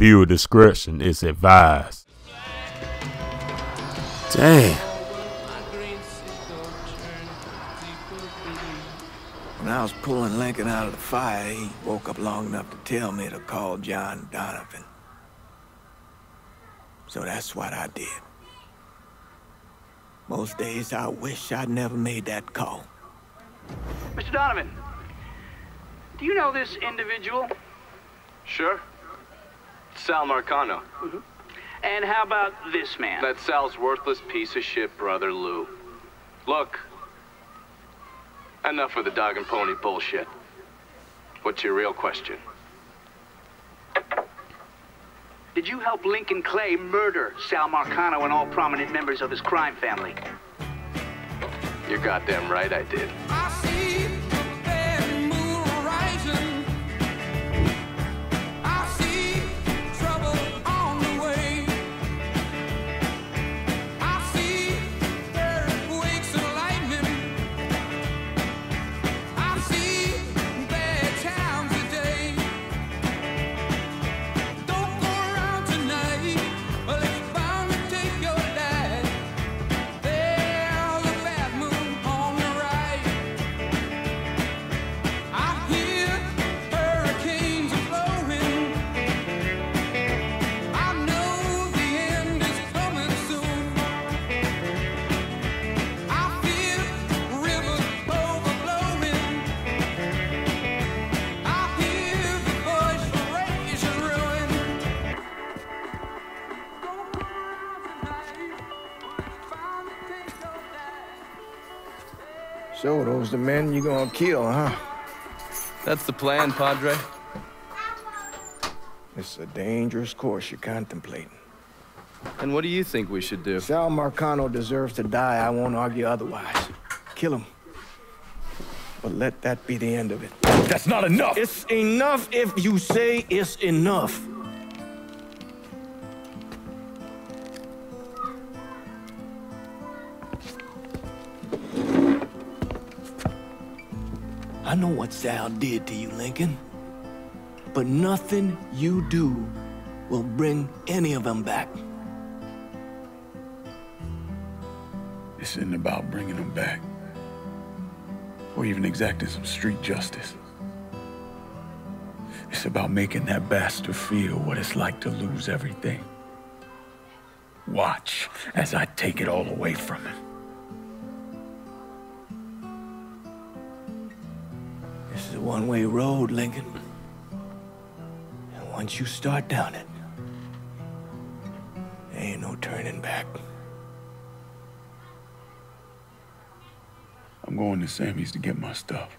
Viewer discretion is advised. Damn. When I was pulling Lincoln out of the fire, he woke up long enough to tell me to call John Donovan. So that's what I did. Most days I wish I'd never made that call. Mr. Donovan, do you know this individual? Sure. Sal Marcano. Mm-hmm. And how about this man? That's Sal's worthless piece of shit brother, Lou. Look, enough of the dog and pony bullshit. What's your real question? Did you help Lincoln Clay murder Sal Marcano and all prominent members of his crime family? You're goddamn right I did. So those the men you gonna kill, huh? That's the plan, Padre. It's a dangerous course you're contemplating. And what do you think we should do? Sal Marcano deserves to die. I won't argue otherwise. Kill him. But let that be the end of it. That's not enough! It's enough if you say it's enough. I know what Sal did to you, Lincoln. But nothing you do will bring any of them back. This isn't about bringing them back, or even exacting some street justice. It's about making that bastard feel what it's like to lose everything. Watch as I take it all away from him. This is a one-way road, Lincoln. And once you start down it, there ain't no turning back. I'm going to Sammy's to get my stuff.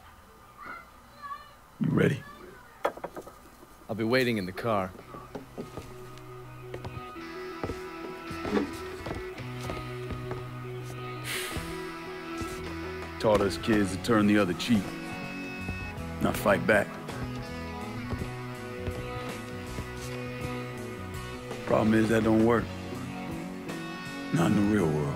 You ready? I'll be waiting in the car. Taught us kids to turn the other cheek, not fight back. Problem is that don't work. Not in the real world.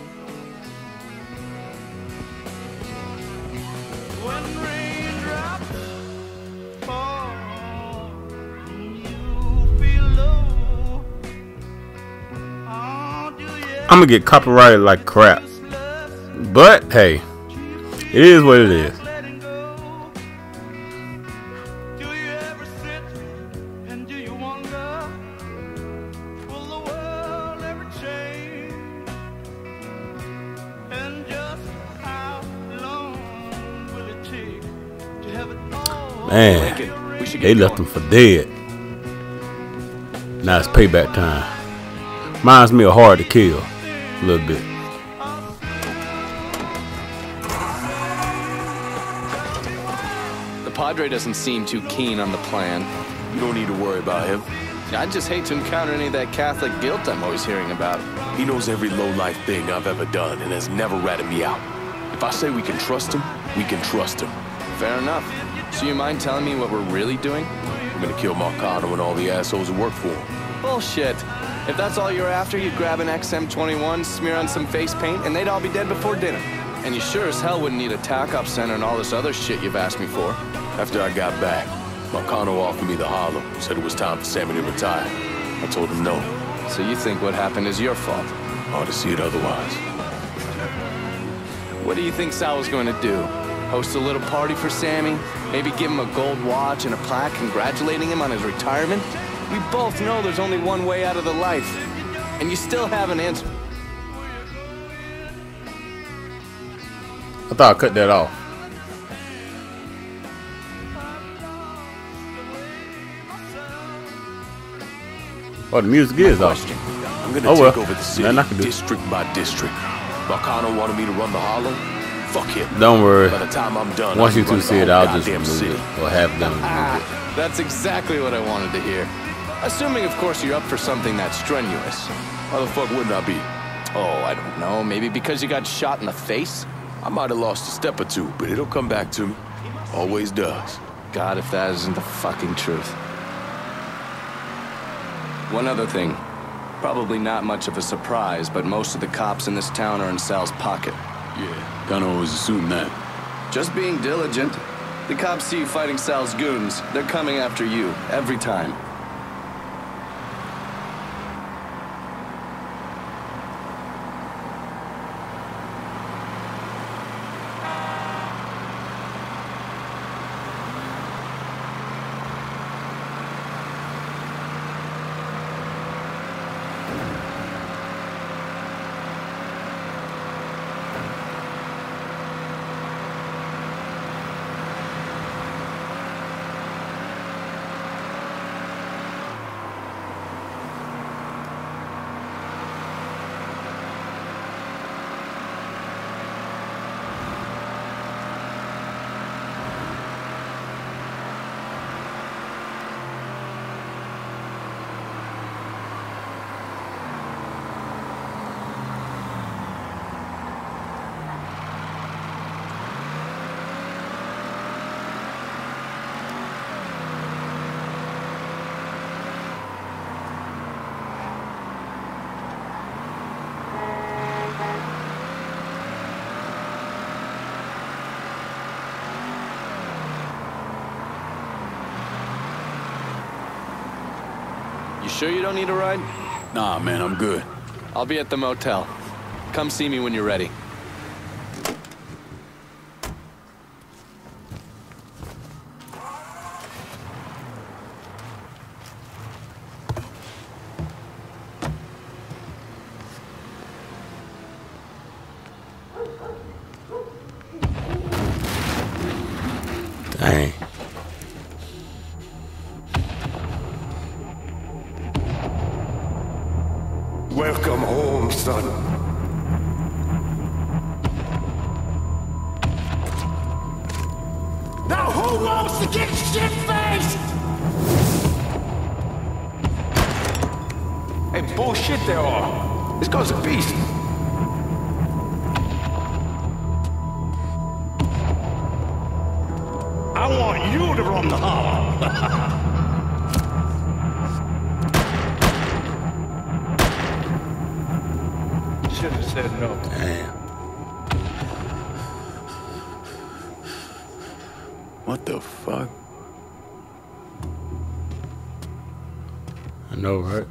I'm gonna get copyrighted like crap. But hey, it is what it is. Man, they left him for dead. Now it's payback time. Reminds me of Hard to Kill a little bit. The Padre doesn't seem too keen on the plan. You don't need to worry about him. I'd just hate to encounter any of that Catholic guilt I'm always hearing about. He knows every low-life thing I've ever done and has never ratted me out. If I say we can trust him, we can trust him. Fair enough. So you mind telling me what we're really doing? I'm gonna kill Marcano and all the assholes who work for him. Bullshit. If that's all you're after, you'd grab an XM21, smear on some face paint, and they'd all be dead before dinner. And you sure as hell wouldn't need a tack-up center and all this other shit you've asked me for. After I got back, Marcano offered me the hollow, said it was time for Sammy to retire. I told him no. So you think what happened is your fault? Hard to see it otherwise. What do you think Sal was going to do? Host a little party for Sammy? Maybe give him a gold watch and a plaque congratulating him on his retirement? We both know there's only one way out of the life. And you still haven't answered. I thought I cut that off. Oh, the music is off. I'm gonna take over the city, district by district. Marcano wanted me to run the hollow. Fuck him. Don't worry. By the time I'm done, once you two see it, I'll just remove it. Or have them remove it. That's exactly what I wanted to hear. Assuming, of course, you're up for something that's strenuous. Why the fuck wouldn't I be? Oh, I don't know. Maybe because you got shot in the face? I might have lost a step or two, but it'll come back to me. Always does. God, if that isn't the fucking truth. One other thing. Probably not much of a surprise, but most of the cops in this town are in Sal's pocket. Yeah, kinda always assumed that. Just being diligent. The cops see you fighting Sal's goons. They're coming after you, every time. Sure you don't need a ride? Nah, man, I'm good. I'll be at the motel. Come see me when you're ready. Dang. Welcome home, son. Now who wants to get shit-faced? Hey, bullshit they are. This guy's a beast. I want you to run the hollow. Should have said no. Damn. What the fuck? I know, right?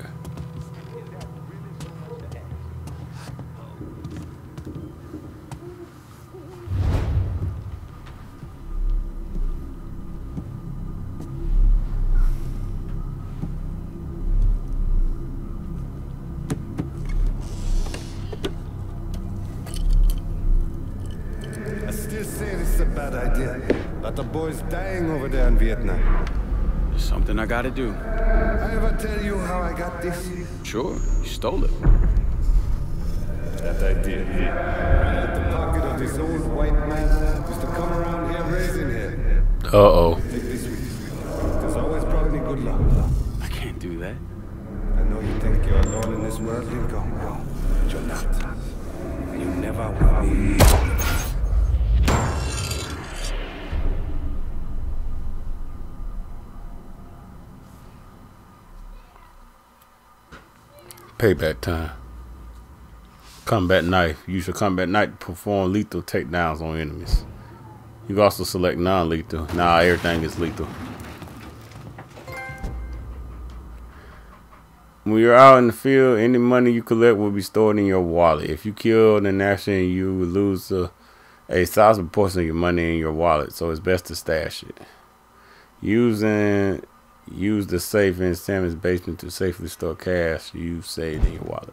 The boys dying over there in Vietnam. Something I gotta do. I ever tell you how I got this? Sure, you stole it. That I did. At the pocket of this old white man used to come around here raising hell. Uh-oh. Take this with you. It's always brought me good luck. I can't do that. I know you think you're alone in this world, Lincoln. But you're not. And you never will be. Payback time. Combat knife. Use your combat knife to perform lethal takedowns on enemies. You can also select non-lethal. Nah, everything is lethal. When you're out in the field, any money you collect will be stored in your wallet. If you kill an accident, you will lose a sizable portion of your money in your wallet, so it's best to stash it. Use the safe in Sammy's basement to safely store cash you saved in your wallet.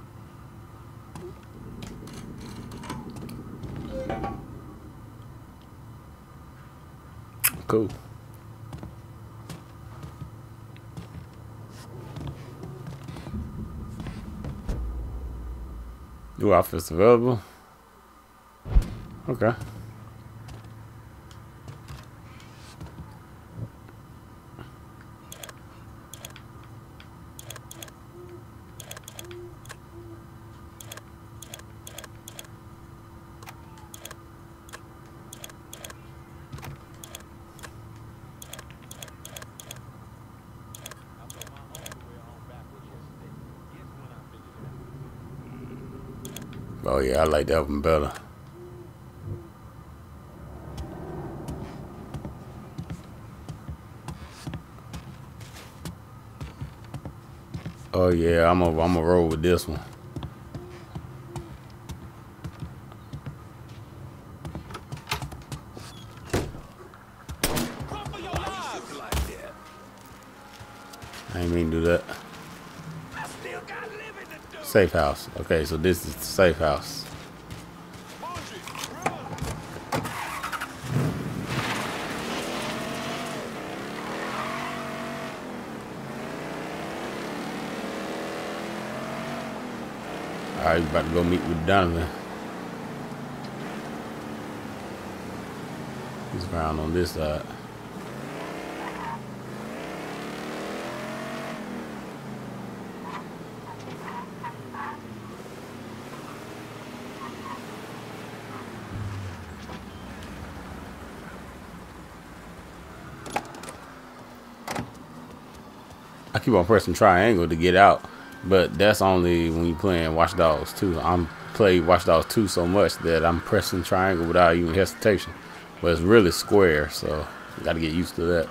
Cool. New outfits available. Okay. Oh yeah, I like that one better. Oh yeah, I'm a roll with this one. I ain't mean to do that. Safe house. Okay, so this is the safe house. Alright, about to go meet with Donovan. He's around on this side. I keep on pressing triangle to get out, but that's only when you're playing Watch Dogs 2. I'm playing Watch Dogs 2 so much that I'm pressing triangle without even hesitation. But it's really square, so you got to get used to that.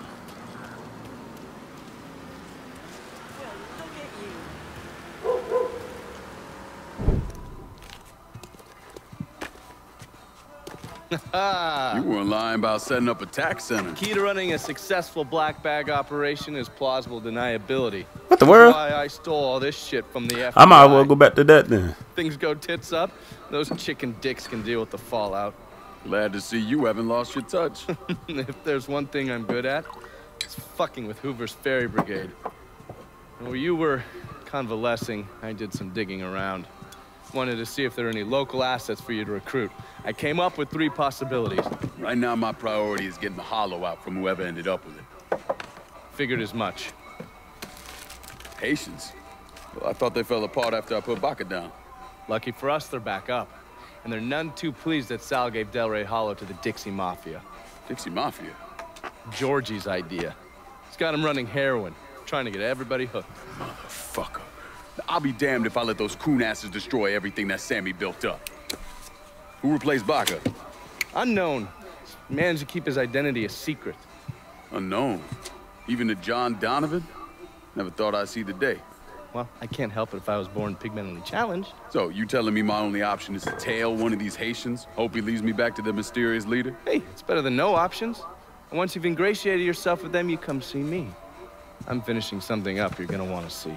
You weren't lying about setting up a tax center. Key to running a successful black bag operation is plausible deniability. What the world? That's why I stole all this shit from the FBI. I might as well go back to that then. Things go tits up, those chicken dicks can deal with the fallout. Glad to see you haven't lost your touch. If there's one thing I'm good at, it's fucking with Hoover's Ferry Brigade. While you were convalescing, I did some digging around. Wanted to see if there are any local assets for you to recruit. I came up with 3 possibilities. Right now, my priority is getting the hollow out from whoever ended up with it. Figured as much. Haitians? Well, I thought they fell apart after I put Baca down. Lucky for us, they're back up. And they're none too pleased that Sal gave Delray Hollow to the Dixie Mafia. Dixie Mafia? Georgie's idea. He's got him running heroin, trying to get everybody hooked. Motherfucker. I'll be damned if I let those coon asses destroy everything that Sammy built up. Who replaced Baca? Unknown. Managed to keep his identity a secret. Unknown? Even to John Donovan? Never thought I'd see the day. Well, I can't help it if I was born pigmentally challenged. So, you telling me my only option is to tail one of these Haitians? Hope he leads me back to the mysterious leader? Hey, it's better than no options. And once you've ingratiated yourself with them, you come see me. I'm finishing something up you're gonna want to see.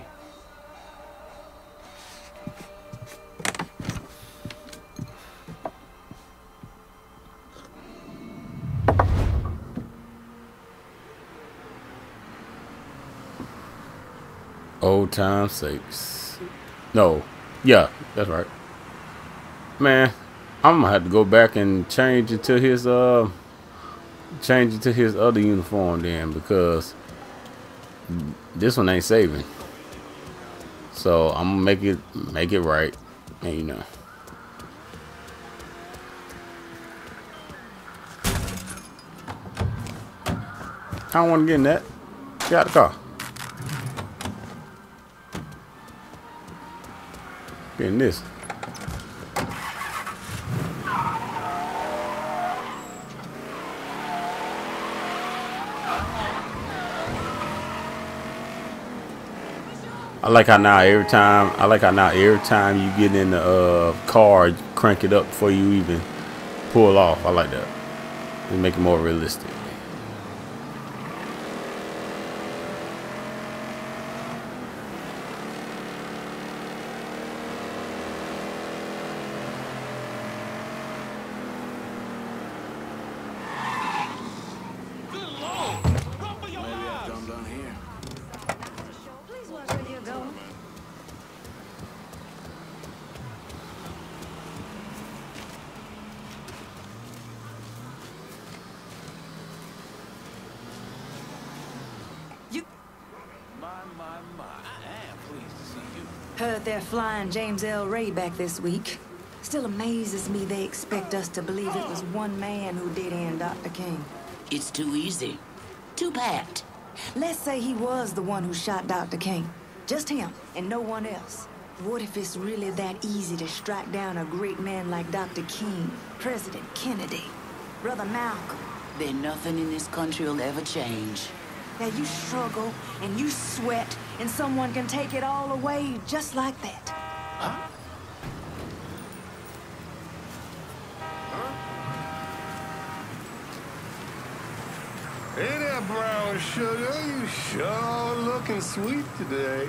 Old time sakes. No. Yeah, that's right. Man, I'm gonna have to go back and change it to his other uniform then, because this one ain't saving. So I'm gonna make it right. And you know. I don't wanna get in that. Get out the car. In this. I like how now every time you get in the car, you crank it up before you even pull off. I like that. It make it more realistic. Heard they're flying James L. Ray back this week. Still amazes me they expect us to believe it was one man who did end Dr. King. It's too easy. Too bad. Let's say he was the one who shot Dr. King. Just him and no one else. What if it's really that easy to strike down a great man like Dr. King, President Kennedy, Brother Malcolm? Then nothing in this country will ever change. Now you struggle and you sweat and someone can take it all away just like that. Huh? Hey there, brown sugar. You sure looking sweet today.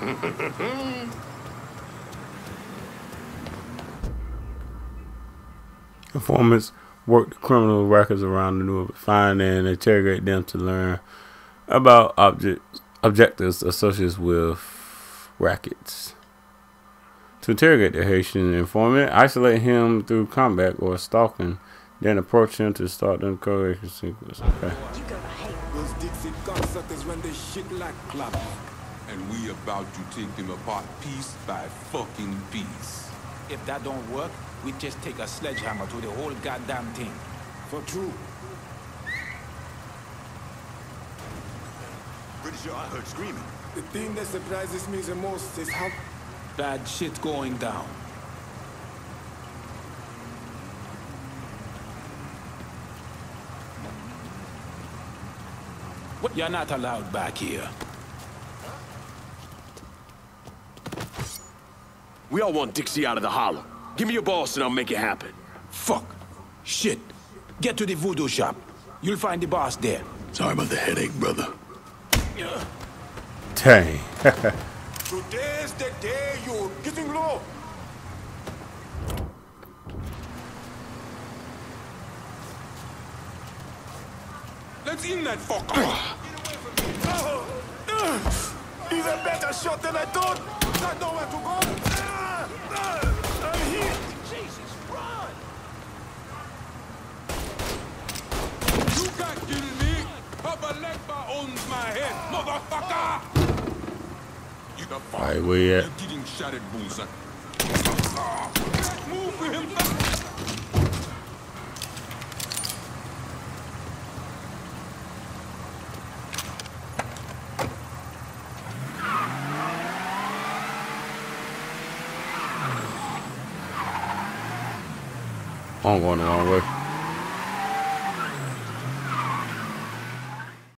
Informants work the criminal records around the New find and interrogate them to learn about objectives associated with rackets. To interrogate the Haitian informant, isolate him through combat or stalking, then approach him to start the interrogation sequence. Okay. Those Dixie cocksuckers run this shit like clockwork. And we about to take them apart piece by fucking piece. If that don't work, we just take a sledgehammer to the whole goddamn thing. For true. Pretty sure I heard screaming. The thing that surprises me the most is how bad shit's going down. What? You're not allowed back here. We all want Dixie out of the hollow. Give me your boss and I'll make it happen. Fuck. Shit. Get to the voodoo shop. You'll find the boss there. Sorry about the headache, brother. Dang. Today's the day you're getting low. Let's in that fucker. He's a better shot than I thought. I know where to go. I'm hit. Jesus, run. You can't kill me. Papa Legba owns my head, motherfucker. You the fuck. Alright, where you at? You're getting shot at, bullseye. Move for him. I'm going the wrong way.